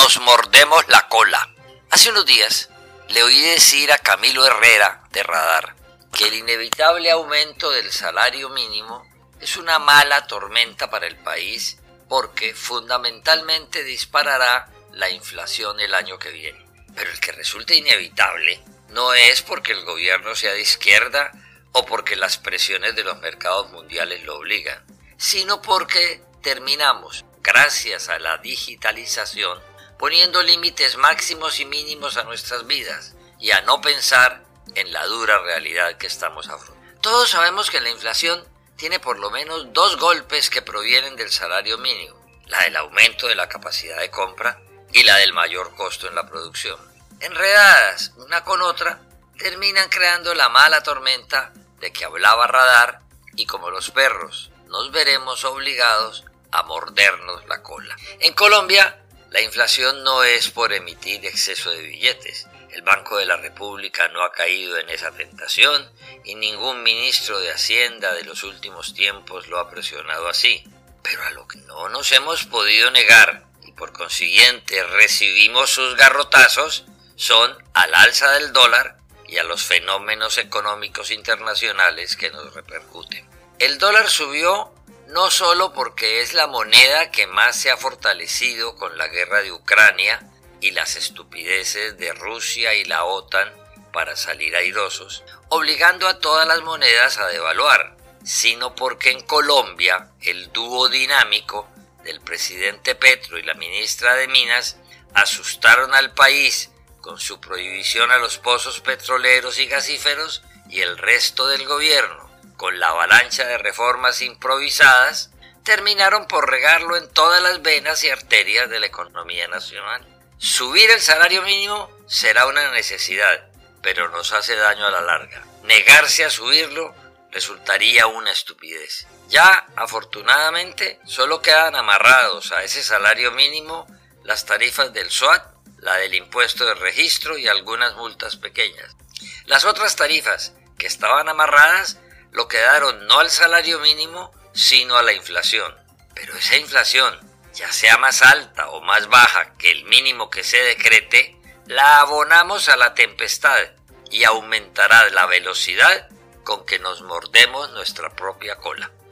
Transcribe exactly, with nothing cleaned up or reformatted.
nos mordemos la cola. Hace unos días le oí decir a Camilo Herrera de Radar que el inevitable aumento del salario mínimo es una mala tormenta para el país porque fundamentalmente disparará la inflación el año que viene. Pero el que resulta inevitable no es porque el gobierno sea de izquierda o porque las presiones de los mercados mundiales lo obligan, sino porque terminamos, gracias a la digitalización, poniendo límites máximos y mínimos a nuestras vidas y a no pensar en la dura realidad que estamos afrontando. Todos sabemos que la inflación tiene por lo menos dos golpes que provienen del salario mínimo, la del aumento de la capacidad de compra y la del mayor costo en la producción. Enredadas una con otra, terminan creando la mala tormenta de que hablaba Radar y como los perros nos veremos obligados a mordernos la cola. En Colombia, la inflación no es por emitir exceso de billetes. El Banco de la República no ha caído en esa tentación y ningún ministro de Hacienda de los últimos tiempos lo ha presionado así. Pero a lo que no nos hemos podido negar y por consiguiente recibimos sus garrotazos son al alza del dólar y a los fenómenos económicos internacionales que nos repercuten. El dólar subió no solo porque es la moneda que más se ha fortalecido con la guerra de Ucrania y las estupideces de Rusia y la OTAN para salir airosos, obligando a todas las monedas a devaluar, sino porque en Colombia el dúo dinámico del presidente Petro y la ministra de Minas asustaron al país con su prohibición a los pozos petroleros y gasíferos y el resto del gobierno, con la avalancha de reformas improvisadas, terminaron por regarlo en todas las venas y arterias de la economía nacional. Subir el salario mínimo será una necesidad, pero nos hace daño a la larga. Negarse a subirlo resultaría una estupidez. Ya, afortunadamente, solo quedan amarrados a ese salario mínimo las tarifas del S O A T, la del impuesto de registro y algunas multas pequeñas. Las otras tarifas que estaban amarradas lo quedaron no al salario mínimo, sino a la inflación. Pero esa inflación, ya sea más alta o más baja que el mínimo que se decrete, la abonamos a la tempestad y aumentará la velocidad con que nos mordemos nuestra propia cola.